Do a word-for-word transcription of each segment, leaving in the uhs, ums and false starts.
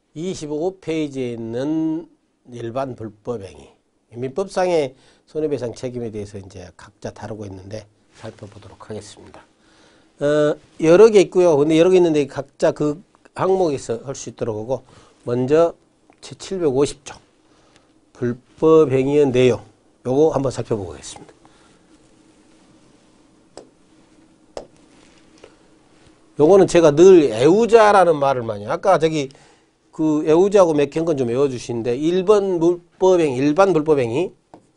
이십오 페이지에 있는 일반 불법행위, 민법상의 손해배상 책임에 대해서 이제 각자 다루고 있는데 살펴보도록 하겠습니다. 어, 여러 개 있고요. 근데 여러 개 있는데 각자 그 항목에서 할 수 있도록 하고, 먼저 제칠백오십 조 불법행위의 내용, 요거 한번 살펴보겠습니다. 요거는 제가 늘 애우자라는 말을 많이, 아까 저기 그 애우자하고 맥힌 건 좀 외워주시는데, 일 번 불법행위, 일반 불법행위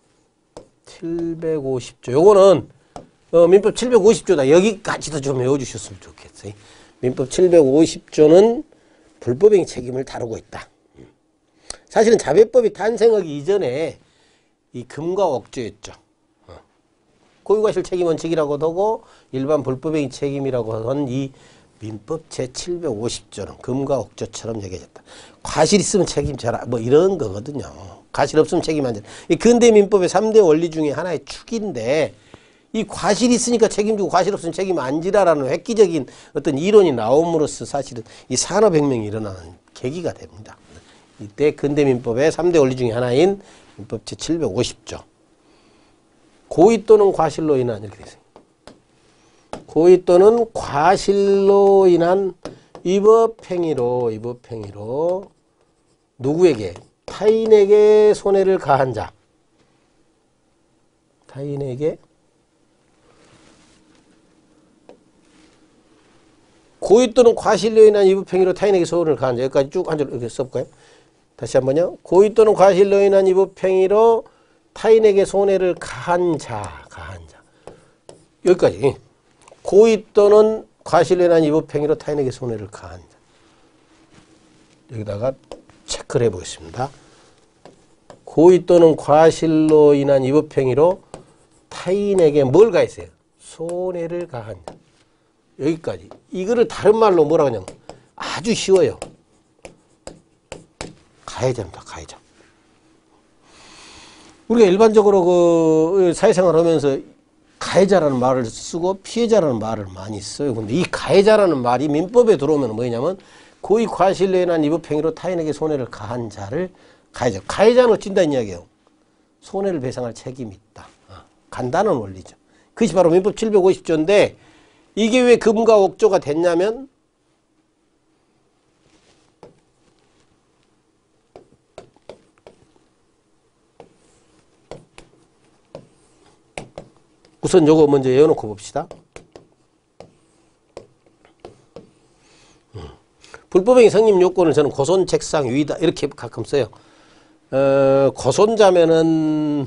칠백오십 조, 요거는 어, 민법 칠백오십 조다. 여기까지도 좀 외워주셨으면 좋겠어요. 민법 칠백오십 조는 불법행위 책임을 다루고 있다. 사실은 자배법이 탄생하기 이전에 이 금과 옥조였죠. 어. 고유과실 책임 원칙이라고도 하고 일반 불법행위 책임이라고 한 이 민법 제칠백오십 조는 금과 옥조처럼 얘기해졌다. 과실 있으면 책임져라, 뭐 이런 거거든요. 과실 없으면 책임 안 져라. 이 근대 민법의 삼 대 원리 중에 하나의 축인데, 이 과실이 있으니까 책임지고 과실 없으면 책임 안 지라라는 획기적인 어떤 이론이 나옴으로써 사실은 이 산업혁명이 일어나는 계기가 됩니다. 이때 근대민법의 삼 대 원리 중에 하나인 민법 제칠백오십 조. 고의 또는 과실로 인한, 이렇게 되어 있어요. 고의 또는 과실로 인한 위법행위로, 위법행위로 누구에게? 타인에게 손해를 가한 자. 타인에게 고의 또는 과실로 인한 위법행위로 타인에게 손해를 가한 자. 여기까지 쭉 한 줄 이렇게 써볼까요? 다시 한번요. 고의 또는 과실로 인한 위법행위로 타인에게 손해를 가한 자. 가한 자. 여기까지. 고의 또는 과실로 인한 위법행위로 타인에게 손해를 가한 자. 여기다가 체크를 해보겠습니다. 고의 또는 과실로 인한 위법행위로 타인에게 뭘 가했어요? 손해를 가한 자. 여기까지. 이거를 다른 말로 뭐라고 하냐면 아주 쉬워요. 가해자입니다. 가해자. 우리가 일반적으로 그 사회생활 하면서 가해자라는 말을 쓰고 피해자라는 말을 많이 써요. 근데 이 가해자라는 말이 민법에 들어오면 뭐냐면 고의 과실로 인한 위법행위로 타인에게 손해를 가한 자를 가해자. 가해자는 어찐다는 이야기예요. 손해를 배상할 책임이 있다. 간단한 원리죠. 그것이 바로 민법 칠백오십 조인데, 이게 왜 금과 옥조가 됐냐면, 우선 요거 먼저 외워놓고 봅시다. 음. 불법행위 성립 요건을 저는 고손책상 유의다 이렇게 가끔 써요. 어, 고손자면은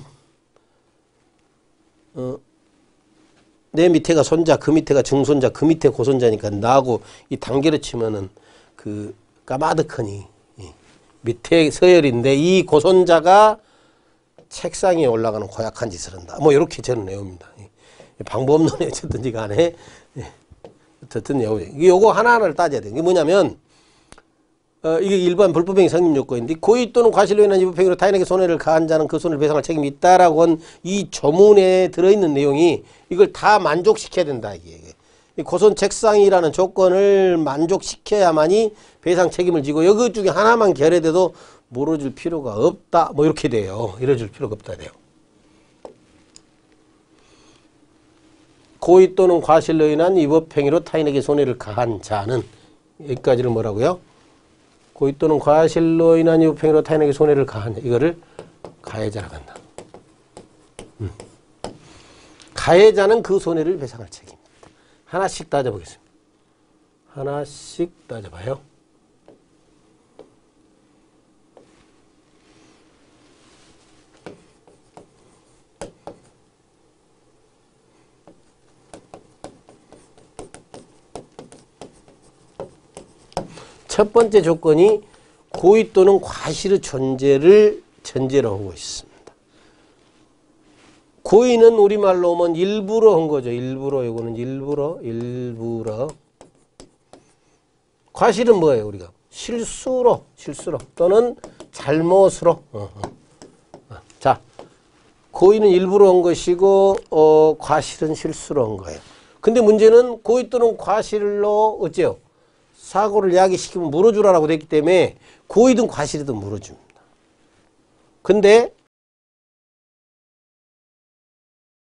어, 내 밑에가 손자, 그 밑에가 증손자, 그 밑에 고손자니까 나하고 이 단계로 치면은 그 까마득하니 밑에 서열인데, 이 고손자가 책상에 올라가는 고약한 짓을 한다. 뭐 이렇게 저는 내용입니다. 방법 없는 어쨌든지 간에 어쨌든 요거 하나하나를 따져야 돼요. 이게 뭐냐면 어, 이게 일반 불법행위 성립 요건인데, 고의 또는 과실로 인한 위법행위로 타인에게 손해를 가한 자는 그 손해를 배상할 책임이 있다라고 한 이 조문에 들어있는 내용이 이걸 다 만족시켜야 된다. 이게 고손 책상이라는 조건을 만족시켜야만이 배상 책임을 지고, 여기 중에 하나만 결여돼도 물어줄 필요가 없다. 뭐 이렇게 돼요. 이래줄 필요가 없다 돼요. 고의 또는 과실로 인한 위법행위로 타인에게 손해를 가한 자는, 여기까지는 뭐라고요? 고의 또는 과실로 인한 위법행위로 타인에게 손해를 가한 자, 이거를 가해자라고 한다. 음. 가해자는 그 손해를 배상할 책임입니다. 하나씩 따져보겠습니다. 하나씩 따져봐요. 첫 번째 조건이 고의 또는 과실의 존재를 전제로 하고 있습니다. 고의는 우리말로 오면 일부러 한 거죠. 일부러. 이거는 일부러, 일부러. 과실은 뭐예요? 우리가 실수로, 실수로 또는 잘못으로. 어, 어. 자, 고의는 일부러 한 것이고 어, 과실은 실수로 한 거예요. 근데 문제는 고의 또는 과실로 어째요? 사고를 야기시키면 물어주라라고 됐기 때문에 고의든 과실이든 물어줍니다. 근데